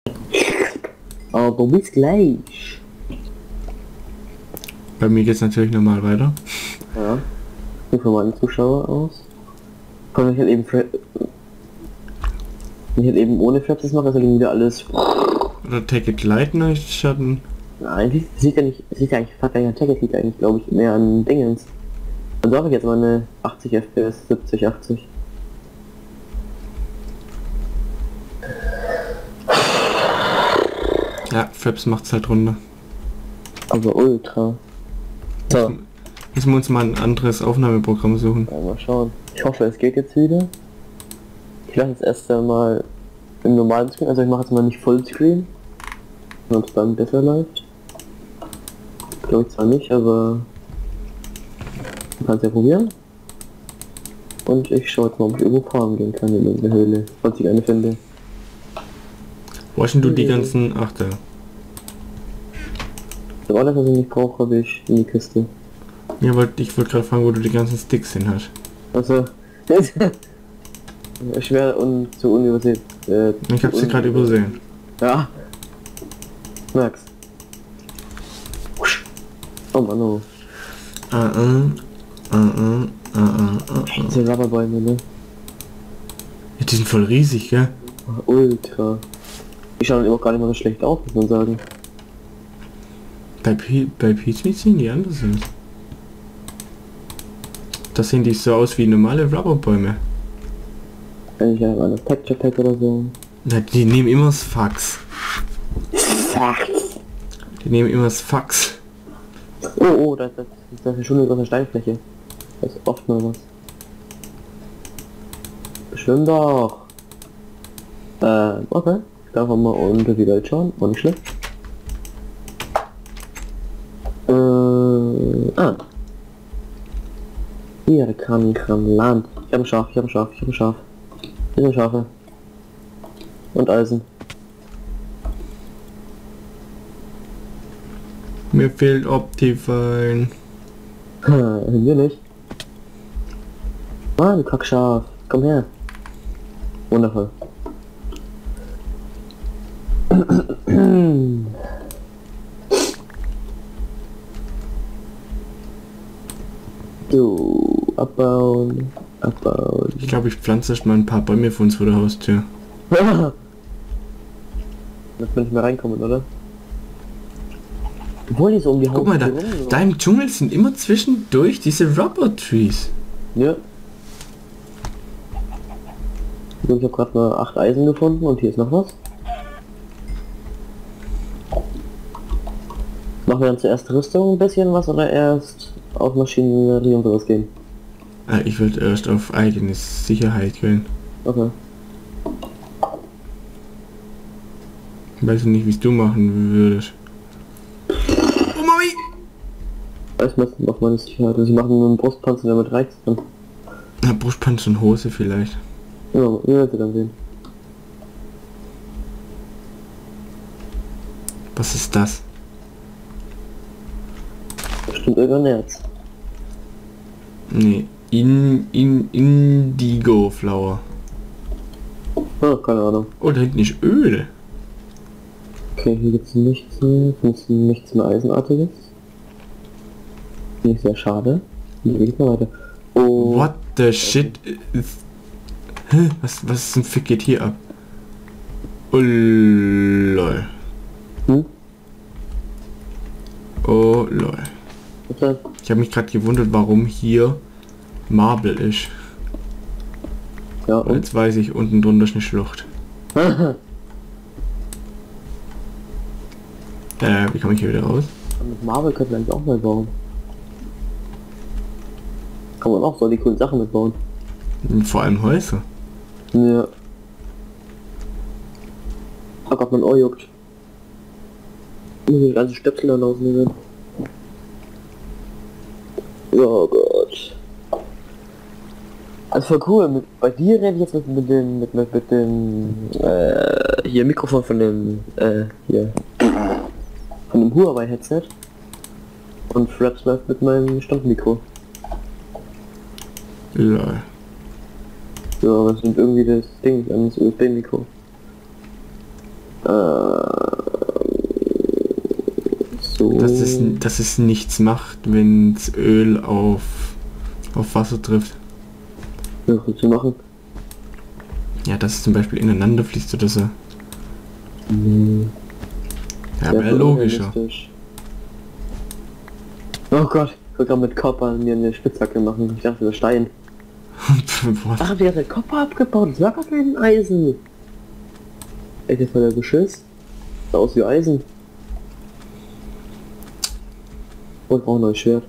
Aber bis gleich. Bei mir geht's natürlich normal weiter. Ja. Wie von meinen Zuschauer aus. Kann ich halt eben wenn ich halt eben ohne Flaps mache, ist halt wieder alles. Oder Take It Light Schatten. Eigentlich sieht ja nicht, sieht ja eigentlich fast gar nicht an Tacket, liegt eigentlich glaube ich mehr an Dingens. Also habe ich jetzt meine 80 FPS, 70, 80. Ja, Fraps macht's halt runter. Aber ultra. So, Müssen wir uns mal ein anderes Aufnahmeprogramm suchen. ja, mal schauen. Ich hoffe es geht jetzt wieder. Ich lasse es erst einmal im normalen Screen, also ich mache jetzt mal nicht Fullscreen. Ob es dann besser läuft. Glaube ich zwar nicht, aber man kann es ja probieren. Und ich schaue jetzt mal, ob ich irgendwo farmen gehen kann in der Höhle, falls ich eine finde. Wo hast denn du die ganzen... Ach da. Das alles, was ich nicht brauche, habe ich in die Kiste. Ja, ich wollte gerade fragen, wo du die ganzen Sticks hin hast. Also, schwer und zu unübersehen. Ich habe sie gerade übersehen. Ja. Max. Oh Mann, oh. Diese Rubberbäume, ne? Ja, die sind voll riesig, gell? Ultra. Die schauen immer gar nicht mal so schlecht aus, muss man sagen. Bei Peach sehen die anders aus. Das sehen die so aus wie normale Rubberbäume. Wenn ich eine Texture Pack oder so. Na, die nehmen immer das Fax. Die nehmen immer das Fax. Oh, das ist schon eine große Steinfläche. Das ist oft mal was. Schwimm doch. Okay. Da haben wir unter die Welt schauen. War nicht schlecht. Hier kann Land. Ich habe ein Schaf, ich habe ein Schaf, ich habe ein Schaf. Hier sind Schafe. Und Eisen. Mir fehlt Optifine. Mir nicht. Mann, Kackschaf. Komm her. Wundervoll. So, abbauen. Ich glaube, ich pflanze erst mal ein paar Bäume für uns vor der Haustür. Dass wir nicht mehr reinkommen, oder? Obwohl die so um die Guck mal, da im Dschungel sind immer zwischendurch diese Rubber Trees. Ja. Ich habe gerade mal 8 Eisen gefunden und hier ist noch was. Machen wir dann zuerst Rüstung ein bisschen was oder erst auf Maschinerie und sowas gehen? Ich würde erst auf eigene Sicherheit gehen. Okay. Weiß nicht, wie es du machen würdest. Oh Mami! Erstmal auf meine Sicherheit. Also ich mache nur einen Brustpanzer, damit reicht's dann. Na, Brustpanzer und Hose vielleicht. Ja, ihr werdet ihr dann sehen. Was ist das? Bestimmt irgendein Nerz. Nee. Indigo Flower. Ah, keine Ahnung. Oh, da hinten ist Öl. Okay, hier gibt's nichts mehr. Nichts mehr Eisenartiges. Nicht sehr schade. Hier geht's mal weiter. Oh. What the shit? Hä? Was zum Fick geht hier ab? Oh lol. Hm? Oh lol. Okay. Ich habe mich gerade gewundert, warum hier Marble ist. Ja, Und und? jetzt weiß ich, unten drunter ist eine Schlucht. Wie komme ich hier wieder raus? Mit Marvel könnte man eigentlich auch mal bauen. Kann man auch so die coolen Sachen mitbauen. Vor allem Häuser. Ja. Oh Gott, mein Ohr juckt. Muss ich die ganzen Stöpsel dann rausnehmen. Oh Gott. Also voll cool. Bei dir rede ich jetzt mit dem hier Mikrofon von dem hier von dem Huawei Headset und Fraps läuft mit meinem Standmikro. Lol. So, was sind irgendwie das Ding an das USB-Mikro? So. Dass es nichts macht, wenn das Öl auf Wasser trifft. Ja, was willst du machen? Ja, dass es zum Beispiel ineinander fließt oder so. Nee. Ja, wäre logischer. Oh Gott, ich wollte gerade mit Copper mir eine Spitzhacke machen. Ich dachte, das Stein. Was? Ach, wir haben den Copper abgebaut. Das war gar kein Eisen. Echt, das war der Beschiss. Sah aus wie Eisen. Und auch ein neues Schwert.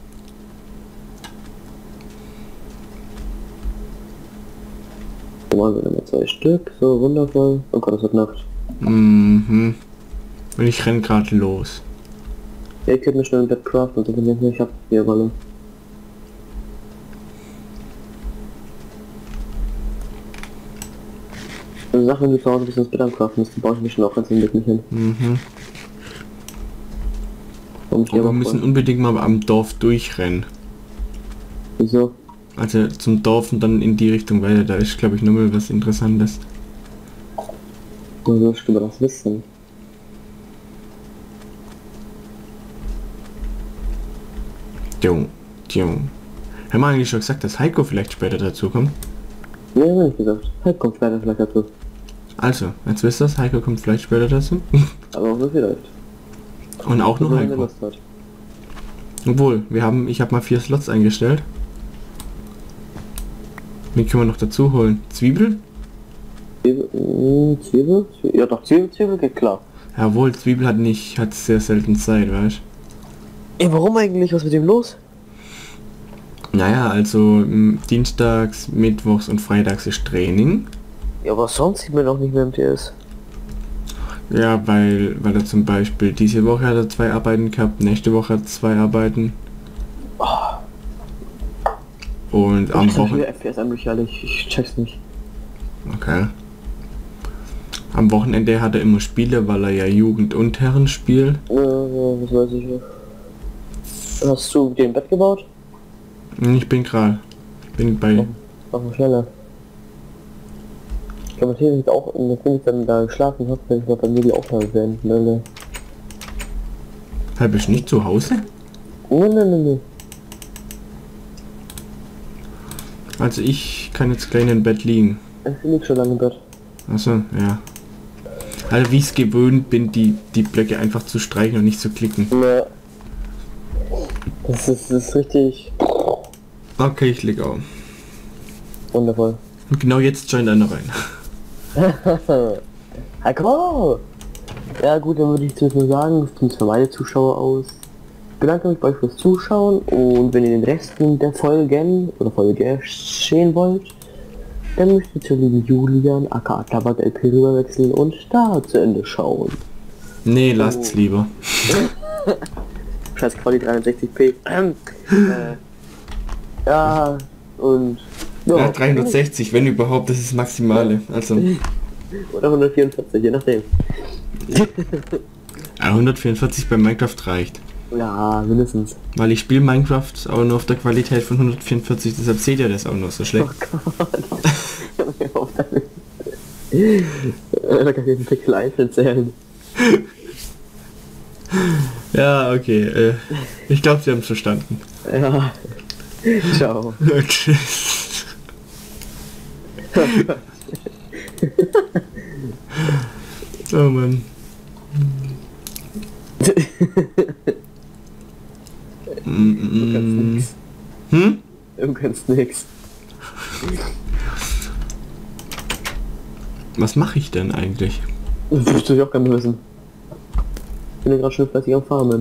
So machen wir immer 2 Stück. So, wundervoll. Oh Gott, es wird Nacht. Mhm. Und ich renn gerade los. Ja, ich könnte mir schnell ein Bett craften, und dann ich hab hier Rolle. Also Sache, wenn du zu Hause bist, das Bett am Craften musst, dann baue ich mich schon auch ganz im Bett nicht hin. Mhm. Und Aber wir müssen unbedingt mal am Dorf durchrennen. Wieso? Also zum Dorf und dann in die Richtung weiter. Da ist, glaube ich, nochmal was Interessantes. Du wirst über das wissen. Jo. Haben wir eigentlich schon gesagt, dass Heiko vielleicht später dazu kommt? Nee, hab ich nicht gesagt. Halt kommt später vielleicht dazu. Also, jetzt wisst ihr das, Heiko kommt vielleicht später dazu. Aber auch nur vielleicht. Und auch nur Wenn er Heiko. Lust hat. Obwohl, ich habe mal 4 Slots eingestellt. Wen können wir noch dazu holen? Zwiebel? Zwiebel? Ja doch, Zwiebel geht klar. Jawohl, Zwiebel hat sehr selten Zeit, weißt du? Ey, warum eigentlich? Was ist mit dem los? Naja, also dienstags, mittwochs und freitags ist Training. Ja, aber sonst sieht man doch nicht mehr im TS. Ja, weil er zum Beispiel diese Woche hat er 2 Arbeiten gehabt, nächste Woche hat er 2 Arbeiten. Und am Wochenende... FPS lächerlich, ich check's nicht. Okay. Am Wochenende hat er immer Spiele, weil er ja Jugend und Herren spielt. Ja, das weiß ich nicht. Hast du den Bett gebaut? Ich bin bei... Mach mal schneller. Ich glaube, hier nicht auch, wenn ich dann da geschlafen habe, wenn ich mal bei mir die Aufnahme werden. Ne. Bist du nicht zu Hause? Nee. Also ich kann jetzt gleich im Bett liegen. Ich lieg schon lange im Bett. Achso, ja. Also wie ich es gewöhnt bin, die Blöcke einfach zu streichen und nicht zu klicken. Ne. Das ist richtig... Okay, ich leg auf. Wundervoll. Und genau jetzt joint einer rein. Heiko! Ja gut, dann würde ich jetzt nur sagen, das tun für meine Zuschauer aus. Ich bedanke mich bei euch fürs Zuschauen und wenn ihr den Resten der Folgen oder Folge sehen wollt, dann müsst ihr zu lieben Julian aka Tabak LP rüberwechseln und da zu Ende schauen. Nee, lasst's lieber. Scheiß Quali 360p. Ja, und... Ja, 360, wenn überhaupt, das ist das Maximale. Also... Oder 144, je nachdem. 144 bei Minecraft reicht. Ja, mindestens. Weil ich spiele Minecraft auch nur auf der Qualität von 144, deshalb seht ihr das auch noch so schlecht. Oh Gott. Da kann ich den Pixel einzeln zählen. Ja, okay. Ich glaube, Sie haben es verstanden. Ja. Ciao. Tschüss. Oh Mann. Du kannst nix. Hm? Du kannst nix. Was mache ich denn eigentlich? Das würdest du auch gerne wissen. Ich bin ja gerade schon fleißig am Farmen.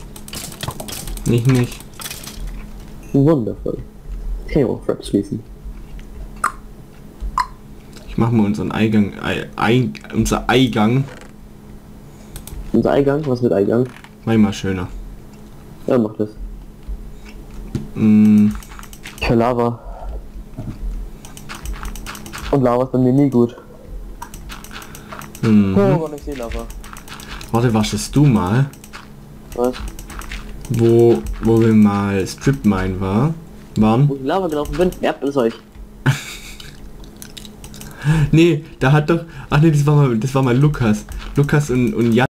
Nicht. Wundervoll. Ich kann ja auch Fraps schließen. Ich mache mal unseren Eingang. Unser Eingang. Unser Eingang? Was mit Eingang? Mach ich mal schöner. Ja, mach das. Ich höre Lava. Und Lava ist bei mir nie gut. Mhm. Oh, ich sehe Lava. Warte, warst du mal? Was? Wo wir mal Strip Mine waren? Wo ich Lava gelaufen bin? Ja, das ist euch. Nee, da hat doch... Ach nee, das war mal Lukas. Lukas und Jan.